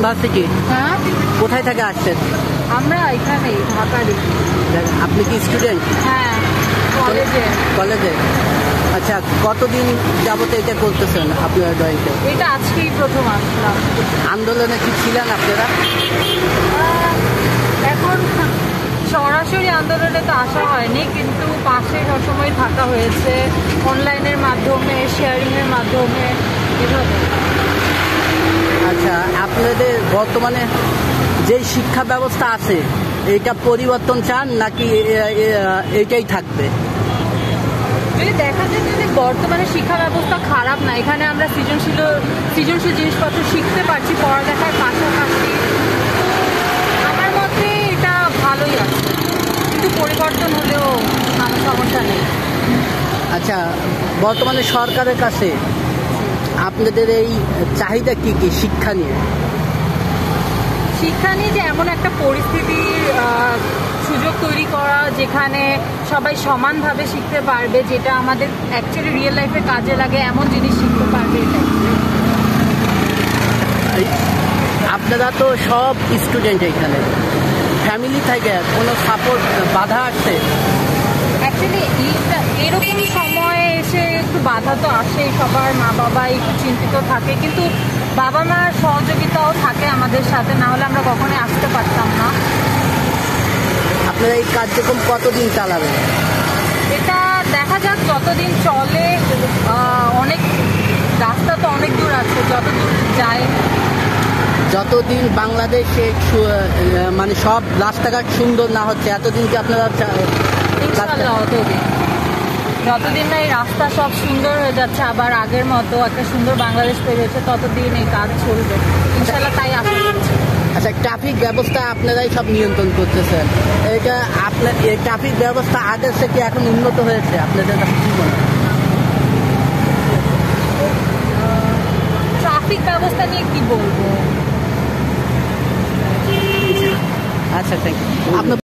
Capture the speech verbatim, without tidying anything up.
Varsity? হ্যাঁ। কোথায় থেকে আসছেন? আমরা এখানে ঢাকারই। আপনি কি স্টুডেন্ট? হ্যাঁ, কলেজে। কলেজে, আচ্ছা। কতদিন যাবত এটা করতেছেন আপনারা ড্রয়িংটা? এটা আজকেই প্রথম আসলাম। আন্দোলনে কি ছিলেন আপনারা? এখন সরাসরি আন্দোলনে তো আসা হয়নি, কিন্তু পাশে সবসময় থাকা হয়েছে অনলাইনের মাধ্যমে, শেয়ারিংয়ের মাধ্যমে, এভাবে। আচ্ছা, আপনাদের বর্তমানে যে শিক্ষা ব্যবস্থা আছে এটা পরিবর্তন চান নাকি এটাই থাকবে? যদি দেখা যায় যদি বর্তমানে শিক্ষা ব্যবস্থা খারাপ না, এখানে আমরা সৃজনশীল সৃজনশীল জিনিসপত্র শিখতে পারছি পড়ালেখার পাশাপাশি, আমার মতে এটা ভালোই আছে, কিন্তু পরিবর্তন হলেও আমার সমস্যা নেই। আচ্ছা, বর্তমানে সরকারের কাছে আপনাদের এই চাহিদা কি কি শিক্ষা নিয়ে? শিক্ষা নিয়ে যে এমন একটা পরিস্থিতির সুযোগ তৈরি করা যেখানে সবাই সমানভাবে শিখতে পারবে, যেটা আমাদের অ্যাকচুয়ালি রিয়েল লাইফে কাজে লাগে, এমন জিনিস শিখতে পারবে। আপনারা তো সব স্টুডেন্ট, এখানে ফ্যামিলি থেকে কোনো সাপোর্ট বাধা আসছে? অ্যাকচুয়ালি এরকম সময়ে এসে একটু বাধা তো আসেই, সবার মা বাবা একটু চিন্তিত থাকে, কিন্তু বাবা মার সহযোগিতাও থাকে আমাদের সাথে, না হলে আমরা কখনোই আসতে পারতাম না। আপনারা এই কার্যক্রম কতদিন চালাবেন? এটা দেখা যাক যতদিন চলে, অনেক রাস্তা তো অনেক দূর আছে, যত দূর যায়। যতদিন বাংলাদেশে মানে সব রাস্তাঘাট সুন্দর না হচ্ছে এতদিন কি আপনারা? ইনশাআল্লাহ ততদিন, যতদিন না এই রাস্তা সব সুন্দর হয়ে যাচ্ছে, আবার আগের মতো একটা সুন্দর বাংলাদেশ তৈরি হচ্ছে, ততদিন এই কাজ চলবে ইনশাআল্লাহ, তাই আশা করছি। আচ্ছা, ট্রাফিক ব্যবস্থা আপনারাই সব নিয়ন্ত্রণ করতেছেন, এটা আপনার এই ট্রাফিক ব্যবস্থা আগের থেকে এখন উন্নত হয়েছে আপনাদের কাছে কি মনে হয়? ট্রাফিক ব্যবস্থা নিয়ে কি বলবো? আচ্ছা, থ্যাংক ইউ।